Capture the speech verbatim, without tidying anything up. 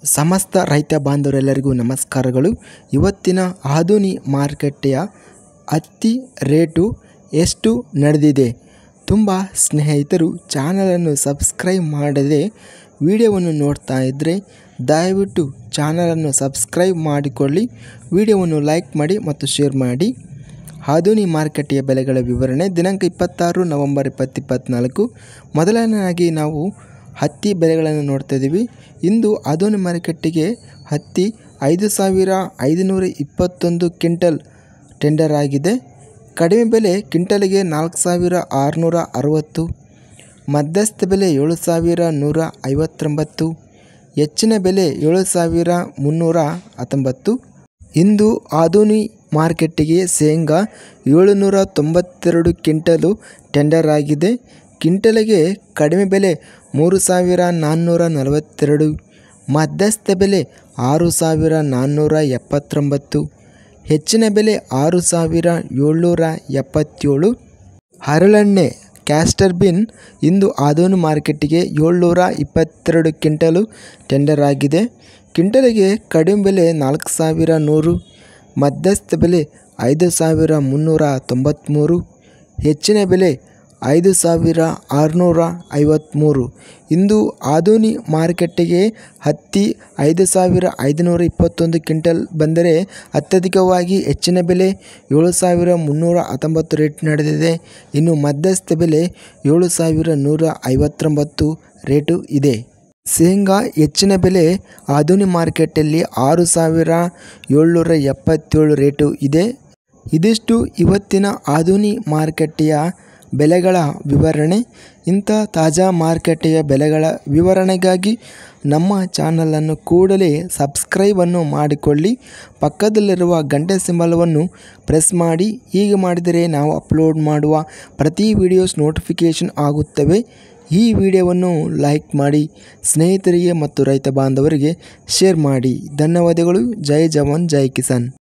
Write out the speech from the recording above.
ಸಮಸ್ತ ರೈತ ಬಾಂಧವರೆಲ್ಲರಿಗೂ ನಮಸ್ಕಾರಗಳು. ಇವತ್ತಿನ ಆಧುನಿ ಮಾರುಕಟ್ಟೆಯ ಹತ್ತಿ ರೇಟು ಎಷ್ಟು ನಡೆದಿದೆ? ತುಂಬ ಸ್ನೇಹಿತರು ಚಾನಲನ್ನು ಸಬ್ಸ್ಕ್ರೈಬ್ ಮಾಡದೆ ವಿಡಿಯೋವನ್ನು ನೋಡ್ತಾ ಇದ್ದರೆ ದಯವಿಟ್ಟು ಚಾನಲನ್ನು ಸಬ್ಸ್ಕ್ರೈಬ್ ಮಾಡಿಕೊಳ್ಳಿ, ವಿಡಿಯೋವನ್ನು ಲೈಕ್ ಮಾಡಿ ಮತ್ತು ಶೇರ್ ಮಾಡಿ. ಆಧುನಿ ಮಾರುಕಟ್ಟೆಯ ಬೆಲೆಗಳ ವಿವರಣೆ ದಿನಾಂಕ ಇಪ್ಪತ್ತಾರು ನವೆಂಬರ್ ಇಪ್ಪತ್ತು ಇಪ್ಪತ್ತ್ನಾಲ್ಕು. ಮೊದಲನೇದಾಗಿ ನಾವು ಹತ್ತಿ ಬೆಲೆಗಳನ್ನು ನೋಡ್ತಾ ಇದ್ದೀವಿ. ಇಂದು ಆಧುನಿಕ ಮಾರುಕಟ್ಟೆಗೆ ಹತ್ತಿ ಐದು ಸಾವಿರ ಐದುನೂರ ಇಪ್ಪತ್ತೊಂದು ಕ್ವಿಂಟಲ್ ಟೆಂಡರ್ ಆಗಿದೆ. ಕಡಿಮೆ ಬೆಲೆ ಕ್ವಿಂಟಲ್ಗೆ ನಾಲ್ಕು ಸಾವಿರ ಆರುನೂರ ಅರವತ್ತು, ಮಧ್ಯಸ್ಥ ಬೆಲೆ ಏಳು ಸಾವಿರ ನೂರ ಐವತ್ತೊಂಬತ್ತು, ಹೆಚ್ಚಿನ ಬೆಲೆ ಏಳು ಸಾವಿರ ಮುನ್ನೂರ ಹತ್ತೊಂಬತ್ತು. ಇಂದು ಆಧುನಿಕ ಮಾರುಕಟ್ಟೆಗೆ ಶೇಂಗಾ ಏಳುನೂರ ತೊಂಬತ್ತೆರಡು ಕ್ವಿಂಟಲು ಟೆಂಡರ್ ಆಗಿದೆ. ಕ್ವಿಂಟಲ್ಗೆ ಕಡಿಮೆ ಬೆಲೆ ಮೂರು ಸಾವಿರ ನಾನ್ನೂರ ನಲವತ್ತೆರಡು, ಮಧ್ಯಸ್ಥ ಬೆಲೆ ಆರು ಸಾವಿರ ನಾನ್ನೂರ ಎಪ್ಪತ್ತೊಂಬತ್ತು, ಹೆಚ್ಚಿನ ಬೆಲೆ ಆರು ಸಾವಿರ ಏಳ್ನೂರ ಎಪ್ಪತ್ತೇಳು. ಹರಳೆಣ್ಣೆ ಕ್ಯಾಸ್ಟರ್ ಬಿನ್ ಇಂದು ಆಧುನಿಕ ಮಾರುಕಟ್ಟೆಗೆ ಏಳ್ನೂರ ಇಪ್ಪತ್ತೆರಡು ಕ್ವಿಂಟಲು ಟೆಂಡರ್ ಆಗಿದೆ. ಕ್ವಿಂಟಲ್ಗೆ ಕಡಿಮೆ ಬೆಲೆ ನಾಲ್ಕು ಸಾವಿರ ನೂರು, ಮಧ್ಯಸ್ಥ ಬೆಲೆ ಐದು ಸಾವಿರ ಮುನ್ನೂರ ತೊಂಬತ್ತ್ಮೂರು, ಹೆಚ್ಚಿನ ಬೆಲೆ ಐದು ಸಾವಿರ ಆರುನೂರ ಐವತ್ತ್ಮೂರು. ಇಂದು ಆಧುನಿಕ ಮಾರುಕಟ್ಟೆಗೆ ಹತ್ತಿ ಐದು ಸಾವಿರ ಐದುನೂರ ಇಪ್ಪತ್ತೊಂದು ಕ್ವಿಂಟಲ್ ಬಂದರೆ ಅತ್ಯಧಿಕವಾಗಿ ಹೆಚ್ಚಿನ ಬೆಲೆ ಏಳು ಸಾವಿರ ಮುನ್ನೂರ ಹತ್ತೊಂಬತ್ತು ರೇಟ್ ನಡೆದಿದೆ. ಇನ್ನು ಮಧ್ಯಸ್ಥ ಬೆಲೆ ಏಳು ಸಾವಿರ ನೂರ ಐವತ್ತೊಂಬತ್ತು ರೇಟು ಇದೆ. ಶೇಂಗಾ ಹೆಚ್ಚಿನ ಬೆಲೆ ಆಧುನಿಕ ಮಾರುಕಟ್ಟೆಯಲ್ಲಿ ಆರು ಸಾವಿರ ಏಳ್ನೂರ ಎಪ್ಪತ್ತೇಳು ರೇಟು ಇದೆ. ಇದಿಷ್ಟು ಇವತ್ತಿನ ಆಧುನಿಕ ಮಾರುಕಟ್ಟೆಯ ಬೆಲೆಗಳ ವಿವರಣೆ. ಇಂಥ ತಾಜಾ ಮಾರುಕಟ್ಟೆಯ ಬೆಲೆಗಳ ವಿವರಣೆಗಾಗಿ ನಮ್ಮ ಚಾನಲನ್ನು ಕೂಡಲೇ ಸಬ್ಸ್ಕ್ರೈಬನ್ನು ಮಾಡಿಕೊಳ್ಳಿ, ಪಕ್ಕದಲ್ಲಿರುವ ಗಂಟೆ ಸಿಂಬಲವನ್ನು ಪ್ರೆಸ್ ಮಾಡಿ. ಹೀಗೆ ಮಾಡಿದರೆ ನಾವು ಅಪ್ಲೋಡ್ ಮಾಡುವ ಪ್ರತಿ ವಿಡಿಯೋಸ್ ನೋಟಿಫಿಕೇಷನ್ ಆಗುತ್ತವೆ. ಈ ವಿಡಿಯೋವನ್ನು ಲೈಕ್ ಮಾಡಿ, ಸ್ನೇಹಿತರಿಗೆ ಮತ್ತು ರೈತ ಬಾಂಧವರಿಗೆ ಶೇರ್ ಮಾಡಿ. ಧನ್ಯವಾದಗಳು. ಜೈ ಜವಾನ್ ಜೈ ಕಿಸಾನ್.